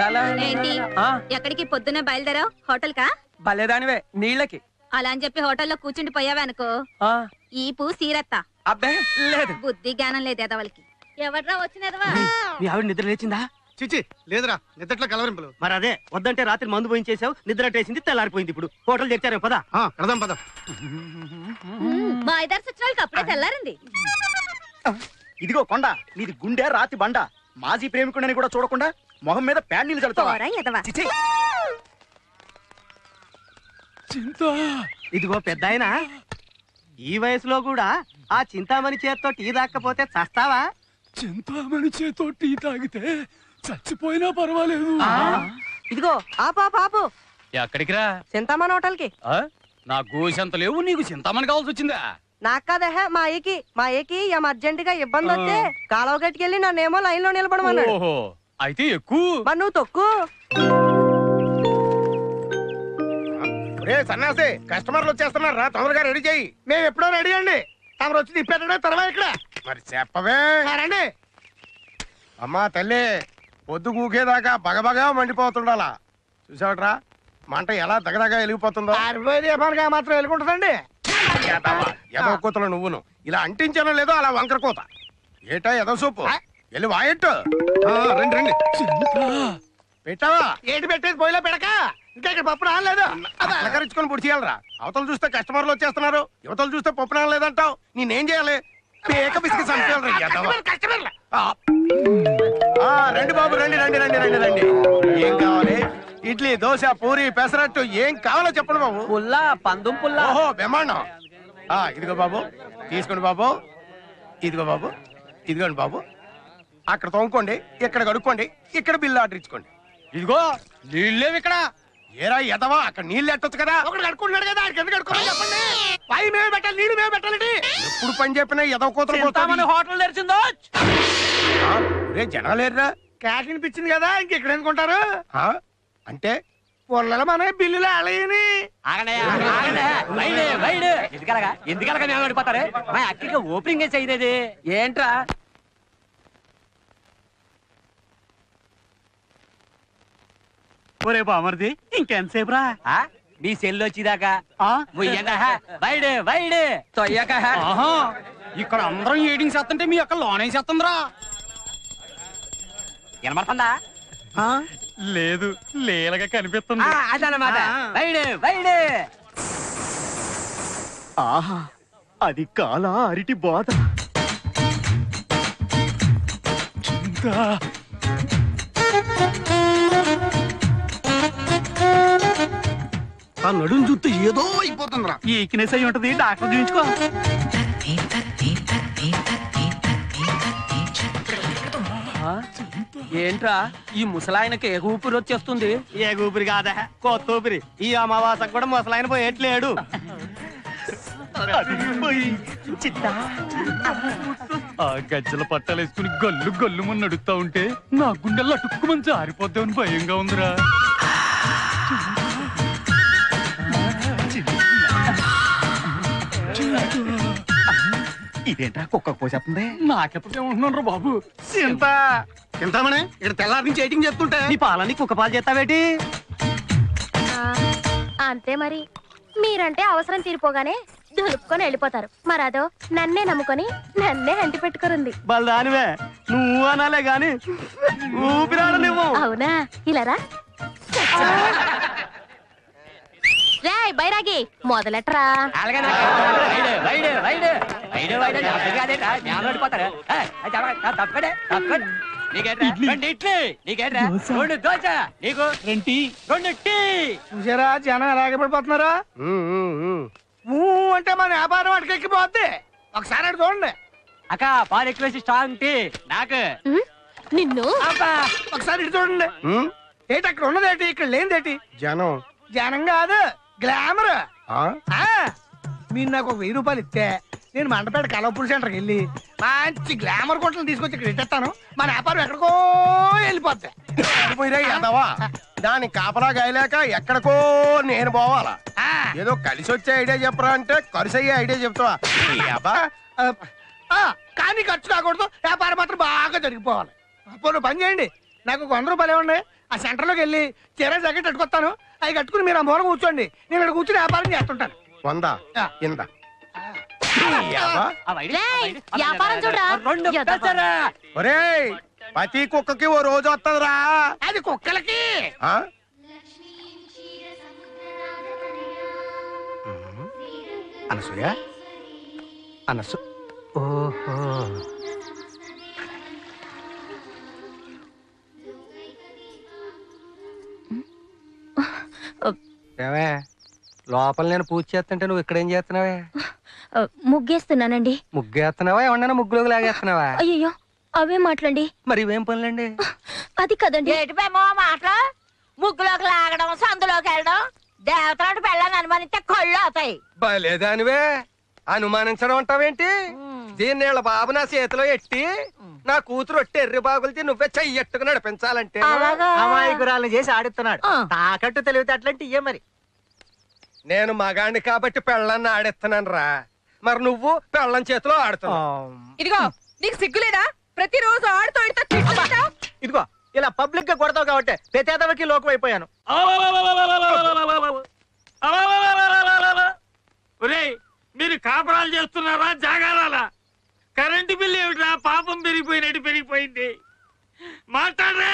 ఏంటి ఎక్కడికి పొద్దున్నే బయలుదేరావు? హోటల్ కా? బలేదానివే నీళ్ళకి. అలా అని చెప్పి హోటల్లో కూర్చుండి పోయావనుకో ఈపు సీరత్తా. అబ్బే లేదు, బుద్ధి జ్ఞానం లేదు ఎదవలకి. ఎవడ్రా వచ్చినదవా? మీ ఆవిడ నిద్ర లేచిందా? చిచి లేదురా, నిద్రట్లో కలవరింపులు. మరి అదే వద్దంటే రాత్రి మందు పోయించేసావు, నిద్ర టేసింది, తెల్లారిపోయింది. ఇప్పుడు హోటల్ తెచ్చారే పదా. కడదాం పద. మా ఇద్దరు సచ్చినోళ్ళకి అప్పుడే తెల్లారింది. ఇదిగో కొండ, నీది గుండె రాతి బండ. మాజీ ప్రేమికుడని కూడా చూడకుండా మొహం మీద ప్యాడ్ నీళ్ళు చల్లుతావా? చిచి. ఇదిగో పెద్ద ఆయన, ఈ వయసులో కూడా ఆ చింతామణి చేత్తో టీ తాకపోతే చస్తావా? చింతామణి చేతో టీ తాగితే చచ్చిపోయినా పర్వాలేదు. ఇదిగో ఆపు. ఎక్కడికి రా? చింతామణి హోటల్ కి. నా గోసెంత లేవు, నీకు చింతామణి కావాల్సి వచ్చిందా? నాకు కాదహ మా ఏకి ఏం అర్జెంట్ గా ఇబ్బంది వస్తే కాలువ గట్టుకెళ్ళి నన్నేమో లైన్ లో నిలబడమన్నాడు. ఓహో, అయితే ఎక్కువ. మరి నువ్వు తొక్కు. సన్నాసి, కస్టమర్లు వచ్చేస్తున్నారు రా, తొందరగా రెడీ చేయి. మేము ఎప్పుడో రెడీ అండి, తమరు వచ్చి తిప్పేటడే తర్వాత ఇక్కడ. మరి చెప్పవే రండి. అమ్మా తల్లి, పొద్దు కూకేదాకా బగబగా మండిపోతుండాలా. చూసావట్రా మంట ఎలా దగదగా వెలిగిపోతుందో. మాత్రం వెలుగుంటుందండి. ఎదో కూతలు నువ్వును ఇలా అంటించానో లేదో అలా వంకర కూత. ఏటా ఎదో సూపు వెళ్ళి వాయట్టు. రండి రండి. పెట్టావా? ఏంటి పెట్టేది పోయిలో పెడక. ఇంకా ఇక్కడ పప్పు రాలేదు, అలకరించుకొని పొడి చేయాలరా. అవతలు చూస్తే కస్టమర్లు వచ్చేస్తున్నారు, యువతలు చూస్తే పప్పు రాలేదంటావు. నేనేం చేయాలి? పేక బిస్కి రండి బాబు, రండి రండి రండి రండి రండి. ఏం కావాలి? ఇడ్లీ, దోశ, పూరి, పెసరట్టు ఏం కావాలో చెప్పండి బాబు. పుల్లా, పందుం పుల్లా. ఓహో బ్రహ్మాండం. ఇదిగో బాబు, తీసుకోండి బాబు. ఇదిగో బాబు, ఇదిగోండి బాబు. అక్కడ తోముకోండి, ఇక్కడ కడుక్కోండి, ఇక్కడ బిల్లు ఆర్డర్ ఇచ్చుకోండి. ఇదిగో నీళ్ళేవి ఇక్కడ. ఏరా ఎదవా, అక్కడ నీళ్ళు ఎట్టొచ్చు కదా. ఒకటి కడుకుంటున్నాడు కదా, అక్కడికి కడుక్కోమని చెప్పండి. పై మేము పెట్టాలి, నీళ్ళు మేము పెట్టాలండి. ఎప్పుడు పని చెప్పినా ఎదవ కూతురు హోటల్ తెరిచిందో. రే జనాలేరురా, క్యాష్ వినిపించింది కదా, ఇంకెక్కడ ఎందుకుంటారు? అంటే పొల్లల మన బిల్లులు అలయని. ఎందుకలగా మేము పడిపోతారు? మా అక్కడికి ఓపెనింగ్ చేయలేదు ఏంట్రా? ఒరే బామర్ది, ఇంకెంతసేపు రా? మీ సెల్ వచ్చేదాకా తొయ్యక. ఇక్కడ అందరం ఏడింగ్ చేస్తుంటే మీ అక్క లోనే చేస్తుందిరా. వినపడుతుందా? లేదు, లేలగా కనిపిస్తుంది. అదనమాట. ఆహా, అది కాలా అరిటి బాధ. ఆ నడుం చూస్తే ఏదో అయిపోతుందిరా. ఈ ఈక్నెస్ అయి ఉంటది, డాక్టర్ చూపించుకో. ఏంట్రా ఈ ముసలాయనకి ఏ ఊపిరి వచ్చేస్తుంది? ఏ ఊపిరి కాదా, కొత్త ఊపిరి. ఈ అమావాసకు కూడా ముసలాయన పోయేట్లేడు. ఆ గజ్జల పట్టాలు వేసుకుని గల్లు గల్లు మన నడుస్తా ఉంటే నా గుండెల్లో అటుక్కుమని జారిపోద్దామని భయంగా ఉందిరా. ఇదేంటా కుక్క కోసేస్తుంది? నాకెప్పుడు ఉంటున్నాను బాబు. తింటామని ఇక్కడ తెల్లారి నుంచి ఎయిటింగ్ చెప్తుంటే నీ పాలని కుక్క పాలు చేస్తావేటి? అంతే మరి. మీరంటే అవసరం తీరిపోగానే దులుపుకొని వెళ్ళిపోతారు. మరదో నన్నే నమ్ముకొని నన్నే అంటి పెట్టుకురుంది. బలదానివే, నువ్వు అనాలే గాని ఊపిరాడ నువ్వు. అవునా? ఇలారా రేయ్ బైరాగి, మొదలెట్రా. చూసారా జనం ఎలాగే పడిపోతున్నారా? అంటే మన వ్యాపారం అటుకు ఎక్కిపోద్ది. ఒకసారి అటు చూడండి. అక్క పాలు ఎక్కువ స్ట్రాంగ్ టీ నాకు. నిన్ను ఒకసారి ఇటు చూడండి. ఏంటి అక్కడ ఉన్నదేటి, ఇక్కడ లేనిదేటి? జనం. జనం కాదు, గ్లామర్. మీరు నాకు 1000 రూపాయలు ఇస్తే నేను మండపేట కలవపూడి సెంటర్కి వెళ్ళి మంచి గ్లామర్ కొట్టలు తీసుకొచ్చి ఇక్కడ ఇట్టేస్తాను. మన వ్యాపారం ఎక్కడికో వెళ్ళిపోద్ది. దాని కాపలా గాయలేక ఎక్కడికో నేను పోవాలా? ఏదో కలిసి వచ్చే ఐడియా చెప్పరా అంటే ఖర్చు అయ్యే ఐడియా చెప్తావా? కానీ ఖర్చు కాకూడదు, వ్యాపారం మాత్రం బాగా జరిగిపోవాలి. పోను పని చేయండి, నాకు 100 రూపాయలు ఇవ్వండి, ఆ సెంటర్ లోకి వెళ్ళి చీర జాకెట్ కట్టుకొస్తాను. అవి కట్టుకుని మీరు ఆ మూల కూర్చోండి, నేను ఇక్కడ కూర్చుని వ్యాపారం చేస్తుంటాను. 100 ఇందా. రేయ్, వ్యాపారం చూడరా. ఒరేయ్, ప్రతి కుక్కకి ఓ రోజు వస్తుందిరా. అది కుక్కలకి. అనసూయ అనసు ఓహో ఏమే లోపల నేను పూజ చేస్తుంటే నువ్వు ఇక్కడ ఏం చేస్తున్నావే? ముగ్గేస్తున్నానండి. ముగ్గేస్తున్నావా ఏమన్నా ముగ్గులోకి లాగేస్తున్నావా? అయ్యో అవే మాట్లాడండి. మరి ఇవేం పనులండి? అది కదండి. ఏటిపేమో మాటలు, ముగ్గులోకి లాగడం, సందులోకి వెళ్ళడం, దేవతలాంటి పెళ్ళని అనుమానిస్తే కళ్ళు అవుతాయి. బలేదానివే, అనుమానించడం అంటావేంటి? దీన్ని వీళ్ళ బాబు నా చేతిలో ఎట్టి నా కూతురు ఒట్టి ఎర్రి బాగులతో నువ్వే చెయ్యట్టుకు నడిపించాలంటే అమాయకురాలను చేసి ఆడిస్తున్నాడు. తాకట్టు తెలివితే అట్లాంటి ఇయ్యే మరి. నేను మగాణ్ణి కాబట్టి పెళ్ళాన్ని ఆడిస్తున్నాను రా, మరి నువ్వు పెళ్ళం చేతిలో ఆడుతున్నావు. ఇదిగో నీకు సిగ్గులేదా? ప్రతిరోజు ఆడుతూ ఇదిగో ఇలా పబ్లిక్ గా కొడతావు కాబట్టి ప్రతేదవకి లోకం అయిపోయాను. ఒరేయ్, మీరు కాపురాలు చేస్తున్నారా జాగారాలా? కరెంటు బిల్లు ఏమిట్రా పాపం పెరిగిపోయినట్టు పెరిగిపోయింది. మాట్లాడరే.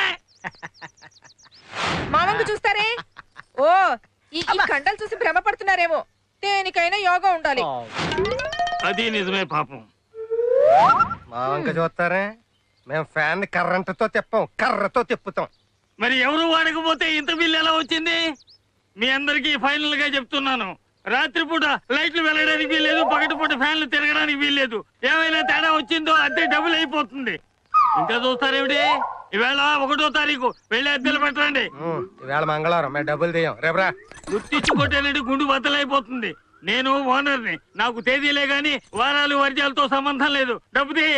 మామంగు చూస్తారే. ఓ ఈ కండలు చూసి భ్రమ పడుతున్నారేమో. దేనికైనా యోగా ఉండాలి. అది నిజమే పాపం. మా వంక చూస్తారే, మేము ఫ్యాన్ కర్రంటతో తిప్పాం, కర్రతో తిప్పుతాం. మరి ఎవరు వాడకపోతే ఇంత బిల్లు ఎలా వచ్చింది? మీ అందరికీ ఫైనల్ గా చెప్తున్నాను, రాత్రిపూట లైట్లు వెళ్ళడానికి వీల్లేదు, పగటిపూట ఫ్యాన్లు తిరగడానికి వీల్లేదు. ఏమైనా తేడా వచ్చిందో అద్దె డబుల్ అయిపోతుంది. ఇంకా చూస్తారేమిటి? ఈవేళ 1వ తారీఖు వెళ్ళి అద్దెలు పెట్టండి. ఈవేళ మంగళవారం, మేము డబ్బులు తీయం. రేపురా. గుర్తించుకుంటేనండి గుండు బద్దలైపోతుంది. నేను ఓనర్ని, నాకు తేదీలే గాని వారాలు వర్జాలతో సంబంధం లేదు. డబ్బు తీ.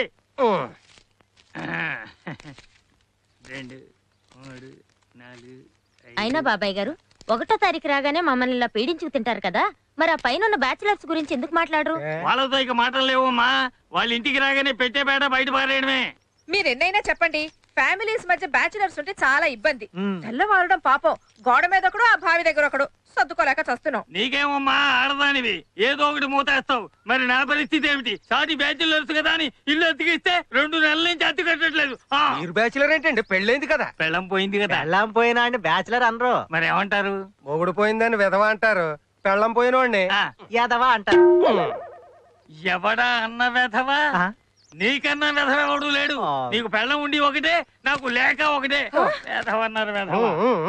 2 3 4 అయినా బాబాయ్ గారు 1వ తారీఖు రాగానే మమ్మల్ని ఇలా పీడించుకు తింటారు కదా, మరి ఆ పైన ఉన్న బ్యాచిలర్స్ గురించి ఎందుకు మాట్లాడరు? వాళ్ళతో ఇక మాటలు లేవమ్మా. వాళ్ళ ఇంటికి రాగానే పెట్టే బేట బయట పారేయడమే. మీరెన్నైనా చెప్పండి, ఫ్యామిలీస్ మధ్య బ్యాచిలర్స్ ఉంటే చాలా ఇబ్బంది. తెల్లవారడం పాపం, గోడ మీద ఒకడు, ఆ బావి దగ్గర ఒకడు, సర్దుకోలేక చస్తున్నాం. నీకేమమ్మా, ఆడదానివి ఏదో ఒకటి మూతేస్తావు. మరి నా పరిస్థితి ఏమిటి? సాటి బ్యాచులర్స్ కదా అని ఇల్లు అతికిస్తే 2 నెలల నుంచి అతి కట్టట్లేదు. మీరు బ్యాచులర్ ఏంటండి? పెళ్ళైంది కదా. పెళ్ళం పోయింది కదా. పెళ్ళం పోయినా అండి బ్యాచులర్ అనరు. మరి ఏమంటారు? మొగుడు పోయిందని విధవ అంటారు, పెళ్ళం పోయినోడిని యాదవా అంటారు. ఎవడా అన్న వెధవా? నీకన్నా వెధవ ఎవడు లేడు. నీకు పెళ్ళం ఉండి ఒకటే, నాకు లేక ఒకటే. వెధవ అన్నారు వెధవ.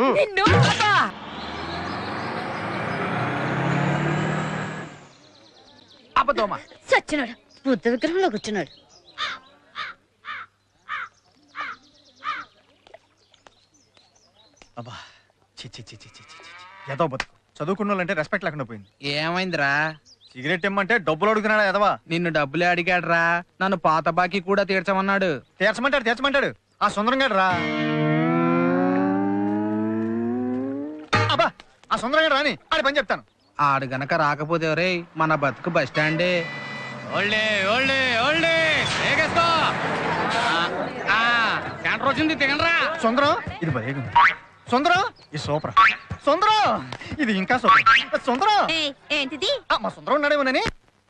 అబద్ధమా? సచ్చినాడు, బుద్ధ విగ్రహంలో కూర్చున్నాడు. అబ్బా ఏదో బతుకు. చదువుకున్న వాళ్ళంటే రెస్పెక్ట్ లేకుండా పోయింది. ఏమైందిరా? సిగరెట్ ఇమ్మంటే డబ్బులు అడుగుతున్నాడా ఎదవా? నిన్ను డబ్బులే అడిగాడ్రా, నన్ను పాత బాకీ కూడా తీర్చమన్నాడు. తీర్చమంటాడు. ఆ సుందరం గాడు రా. అబ్బా, ఆ సుందరం గాడు రాని ఆడి పని చెప్తాను. ఆడు గనక రాకపోతే రే మన బతుకు బస్ స్టాండే. సెంటర్ వచ్చింది, తిగండ్రా. సుందరం ఇది భలే. సుందరం ఇది సూపర్. సుందరం ఇది ఇంకా సూపర్. సుందరం ఏంటిది? మా సుందరం ఉన్నాడేమోనని.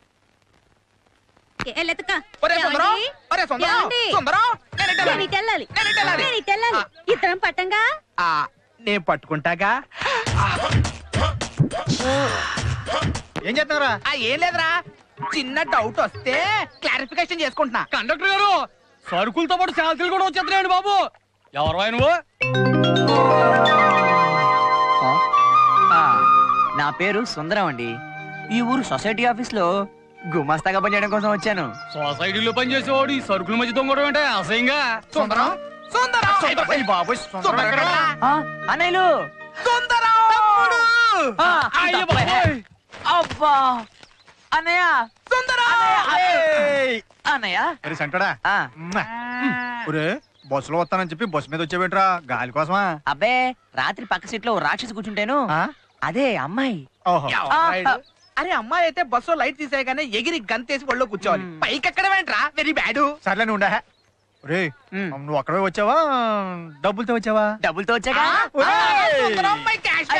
ఇద్దరం పట్టంగా. నేను పట్టుకుంటాగా. ఏం చేస్తున్నారా? ఏం లేదురా, చిన్న డౌట్ వస్తే క్లారిఫికేషన్ చేసుకుంటున్నా. కండక్టర్ గారు, సరుకులతో పాటు శాంతులు కూడా వచ్చేస్తున్నాయండి బాబు. ఎవరు నువ్వు? నా పేరు సుందరం అండి. ఈ ఊరు సొసైటీ ఆఫీస్ లో గుమాస్తాగా పనిచేయడం కోసం వచ్చాను. సొసైటీలో పనిచేసేవాడు ఈ సరుకుల మధ్య దొంగడం అంటే అసహ్యంగా. సుందరం అన్నయ్యలు అబ్బా అన్నయ్య అన్నయ్య సెంటడా బస్సులో వస్తానని చెప్పి బస్సు మీద వచ్చేవేంట్రా? గాలి కోసమా? అబ్బే, రాత్రి పక్క సీట్ లో రాక్షసి కూర్చుంటాను. అదే అమ్మాయి. అరే అమ్మాయి అయితే బస్సు లైట్ తీసేయగానే ఎగిరి గంతేసి ఒళ్ళో కూర్చోవాలి. పైకి ఎక్కడ వెంట్రా? Very bad. సర్లే నువ్వు రే నువ్వు అక్కడే వచ్చావా డబ్బులతో వచ్చావా? డబ్బులతో వచ్చాక సుందరం, my cash